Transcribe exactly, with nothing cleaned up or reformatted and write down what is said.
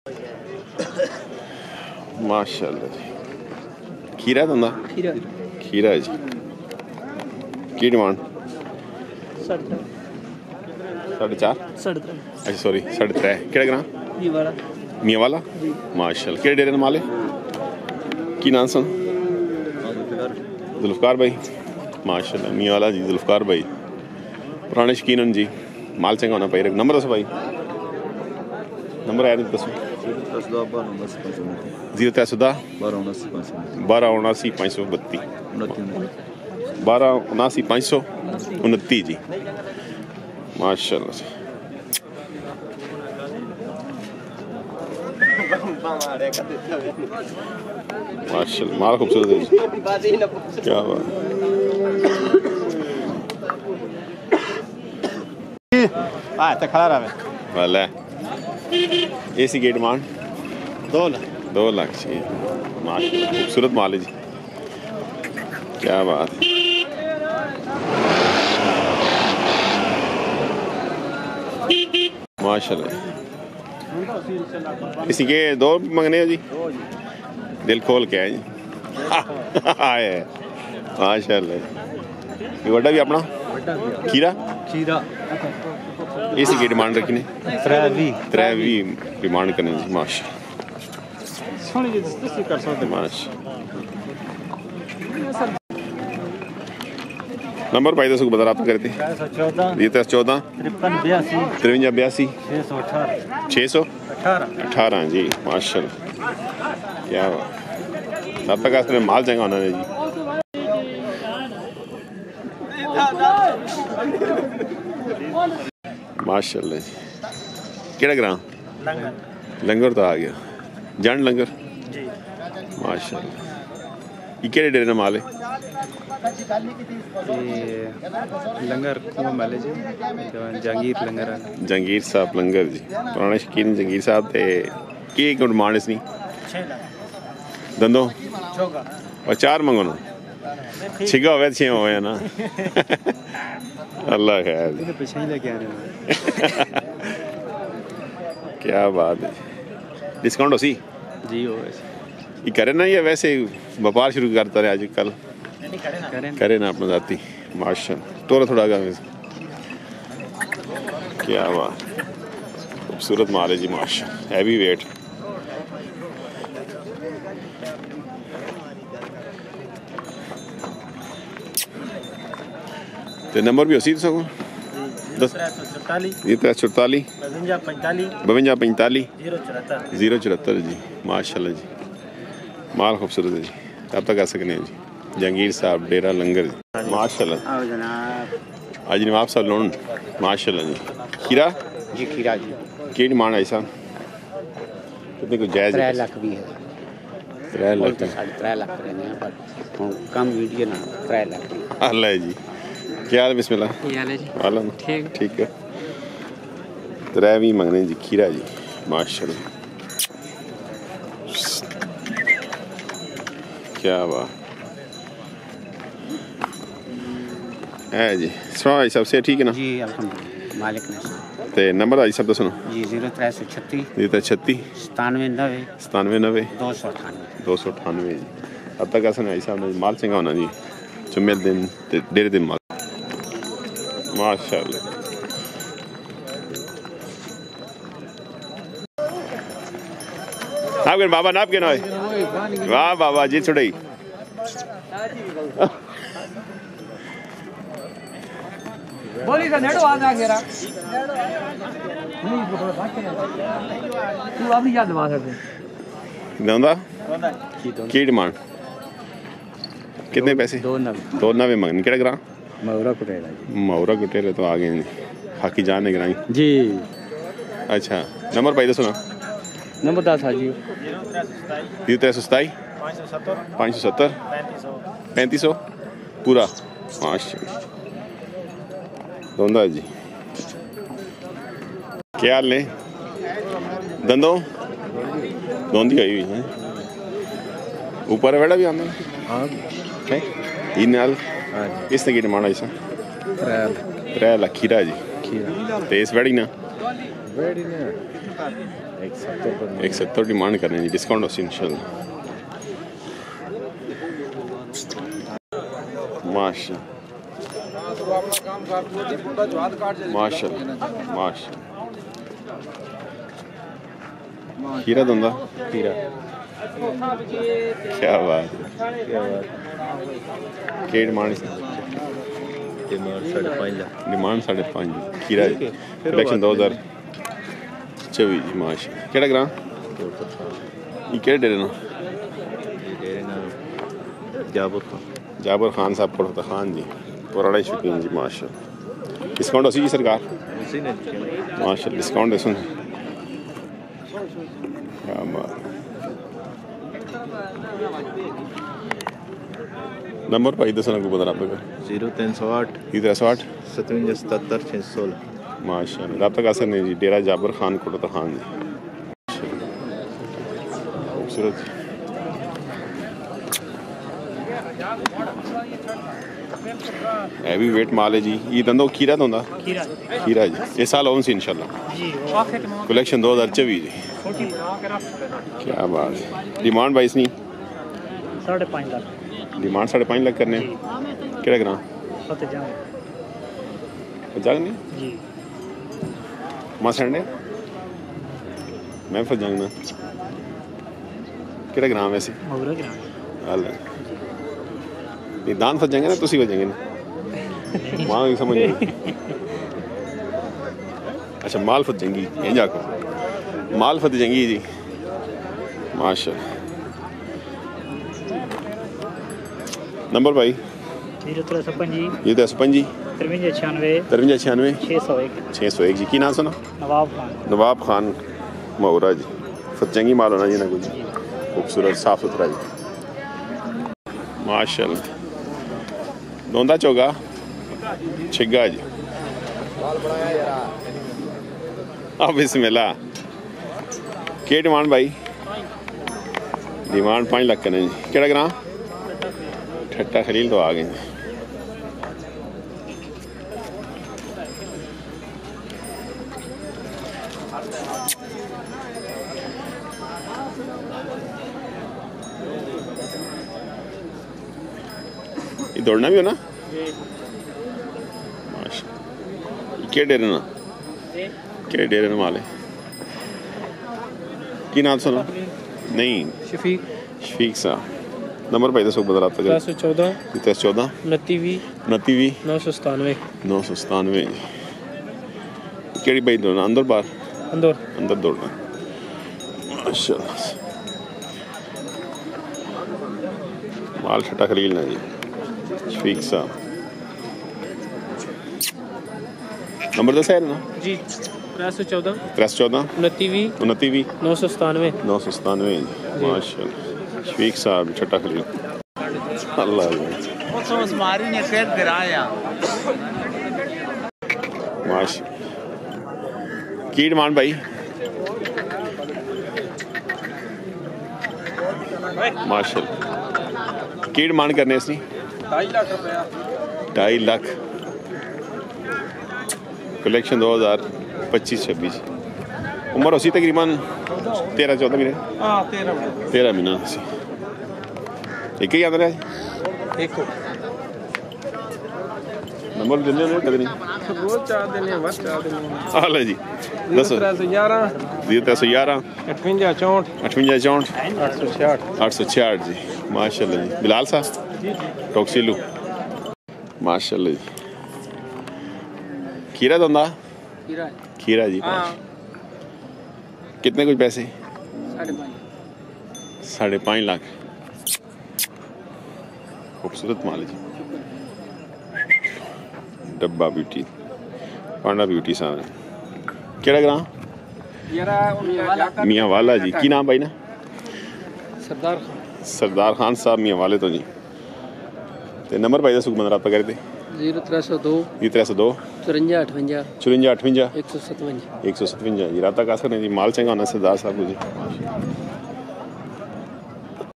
माशाल्लाह जी। खीरा दंदा खीरा खीरा है जी। की डिमांड? साढ़े चार अच्छा सॉरी साढ़े त्रै केड़ा ग्रां? मियाँ वाला माशाल्लाह। केड़े डेरे माले की नाम सन? जुल्फकार भाई माशाल्लाह। मियाँ वाला जी जुल्फकार भाई पुराने शकीन जी। माल चंगा होना भाई। नंबर दसो भाई। नंबर है दसो। जीरो त्रै सौ दस बारह उनासी पाँच सौ बत्ती बारह उनासी पाँच सौ उनती जी माशाल्लाह जी। माशाल्लाह माल खूबसूरत है क्या बात। खड़ा रहा वाला एसी की डिमांड दो लाख दो लाख चाहिए माशाल्लाह। खूबसूरत माल है जी क्या बात है। माशाल्लाह। इसी के दो मंगने हो जी दिल खोल के आए जी आए माशाल्लाह। ये बड़ा भी अपना खीरा खीरा इसी की डिमांड रखी ने त्रै त्रै भी डिमांड करने जी माशाल्लाह। नंबर भाई दसो बता रहा करते चौदह तिरवंजा बयासी छः सौ अठारह जी माशाल्लाह क्या बात। तब तक असले माल चंगा होना है जी माशाल्लाह जी। केड़ा ग्रां? लंगर तो आ गया जंड लंगर माशाल्लाह। ये केड़े डेरे ना माल है? लंगर माले जी जहांगीर लंगर जहांगीर साहब लंगर जी पुराने शकीन जहांगीर साहब ते की डिमांड इसनी? दंदो और चार मंगो ना छिगा हुआ छे हुए ना अल्लाह खैर क्या बात है। डिस्काउंट हो सी जी हो ये करे ना या वैसे व्यापार शुरू करता रहे आजकल करे ना अपना जाती माशाल्लाह। थोड़ा थोड़ा आगा क्या बात खूबसूरत माल है जी माशाल्लाह। हैवी वेट तो नंबर भी उसी सको दस ये त्रै सौ चौताली बवंजा पैंताली जीरो चौहत्तर जी माशाल्लाह जी। माल खूबसूरत है जी तब तक आ सकते हैं जी। जहांगीर साहब डेरा लंगर जी माशाल्लाह। आज नवाब साहब लोन माशाल्लाह जी। खीरा जी खीरा जी की डिमांड आई साहब कितने को जायज़? त्रै लाख भी है त्रै लाख साढ़े त्रै लाख पर कम वीडियो ना त्रै लाख अल्लाह जी। क्या हाल बिस्मिल्लाह वाला ठीक ठीक है। त्रै भी मंगने जी खीरा जी माशाल्लाह क्या बात है जी। सुना भाई सबसे ठीक है ना जी अल्हम्दुलिल्लाह मालिक ने ते नंबर आई सब तो सुनो जी जीरो त्रै सौ छत्ती जी तो छत्ती सतानवे नवे सतानवे नब्बे दो सौ अठानवे दो सौ अठानवे जी। अब तक ऐसा नहीं साहब ने माल चंगा होना जी जुम्मे दिन ते डेढ़ दिन माल माशाल्लाह। नाप बाबा नाप के ना वाह बाबा जी छुड़ाई बोली का नेड़ो आ जा गेरा तू अपनी याद दबा सकते दंदा की डिमांड कितने पैसे? दो नवे दो नवे मंगने केड़ा ग्रां? मौरा कुटेला जी मौरा कुटेला तो आ गए जी हाकी जान ने ग्रां जी अच्छा। नंबर भाई दसो ना नंबर दस हाजी जीरो त्रै सौ सताई पाँच सौ सत्तर पैंतीस सौ पूरा माशाल्लाह दोंदा जी। क्या हाल ने दंदों दोंदी आई हुई है ऊपर वेड़ा भी आना है इन नाल इसने की डिमांड आई सा त्रै लाख खीरा जी तेज वेड़ी ना एक सत्तर एक सत्तर डिमांड करने जी, डिस्काउंट होसी इंशाल्लाह। माशा माशाल्लाह माशाल्लाह। खीरा दंदा खीरा क्या बात है, क्या बात के डिमांड डिमांड साढ़े पाँच लाख डिमांड साढ़े पाँच खीरा कलेक्शन दो हज़ार चौबीस जी माशा। केड़ा ग्रां ये केड़े डेरे ना जाबुर खान जाबर खान साहब पढ़ता खान जी पुराना शौकीन जी माशा। डिस्काउंट होसी जी सरकार माशा, डिस्काउंट दे सुन क्या बात। नंबर भाई दसना को बता रहा जीरो तीन सौ आठ तीन सौ आठ सतवंजा सतहत्तर छः सौ सोलह माशा। रब्ता का असर नहीं जी, डेरा जाबर खान कोटता खान जी खूबसूरत। हैवी वेट माल है जी। ये धंधो खीरा तो होंदा खीरा खीरा जी ये साल ओन सी इंशाल्लाह जी कलेक्शन दो हज़ार चौबीस जी। क्या बात है, डिमांड बाईस नहीं साढ़े पाँच लाख डिमांड साढ़े पाँच लाख करने केड़ा ग्रां फतेह जंग जंग नहीं जी मां संडे मैं फतेह जंग ना केड़ा ग्रां वैसे मगरा ग्राम हाल ये दान फस जाएंगे ना तुसी बजेंगे ना मां की समझ नहीं। अच्छा माल फत जंगी ये जाको माल फत जंगी जी माशा। नंबर भाई जीरो त्रै सौ पंजी ये दस पंजी तिरवंजा छियानवे तिरवंजा छियानवे छः सौ एक छः सौ एक जी। की नाम सुना नवाब खान नवाब खान मऊरा जी फत जंगी माल होना जी ना कुछ खूबसूरत साफ सुथरा जी माशाल्लाह। दोंदा चौगा छिग्गा जी अब बिस्मिल्लाह। के डिमांड भाई डिमांड पाँच लाख करने जी। केड़ा ग्रां ठट्टा खलील तो आ गए जी। ये दौड़ना भी हो ना माशा। के डेरे ना के डेरे ना माले की नाम सुना नहीं शफीक शफीक साहब। नंबर भाई दसो बदला आपका त्रै सौ चौदह तीन चौदह उनती भी उनती भी नौ सौ सतानवे नौ सौ सतानवे केड़ी भाई दौड़ना अंदर बाहर अंदर अंदर दौड़ना माशा। माल छटा खलील ना जी शफीक साहब। नंबर दस है ना जी त्रै सौ चौदह त्रै सौ चौदह उनती भी उनती भी नौ सौ सतानवे नौ सौ सतानवे माशा। शफीक साहब छटा खलील अल्लाह माशा। की डिमांड भाई माशा की डिमांड करने इसनी ढाई लाख कलेक्शन दो हज़ार पच्चीस छब्बीस उम्र उसी तकरीबन तेरह चौदह महीने तेरह महीना एक ही आंदा है एक नंबर दिंदे ने कदे नहीं रोज चार देने बस चार देने हाल है जी दसो त्रै सौ ग्यारह जीरो त्रै सौ ग्यारह अठवंजा चौंठ अठवंजा चौंठ आठ सौ छियाठ आठ सौ छियाठ जी माशाल्लाह जी। बिलाल साहब टॉक्सिलू माशाल्लाह जी। खीरा दंदा खीरा खीरा जी माशा। कितने कुछ पैसे साढ़े पाँच साढ़े पाँच लाख खूबसूरत माल जी। डब्बा ब्यूटी पांडा ब्यूटी साहब केड़ा ग्रां मियाँ वाला जी। की नाम भाई ना सरदार खान सरदार खान साहब मियाँ वाले तो जी। ते नंबर भाई दसो बंदा रब्ता करे थे जीरो त्रै सौ दो जी त्रै सौ दो चुरंजा अठवंजा चुरंजा अठवंजा एक सौ सतवंजा एक सौ सतवंजा जी। राता का असर नहीं जी माल चंगा होना सरदार साहब को जी।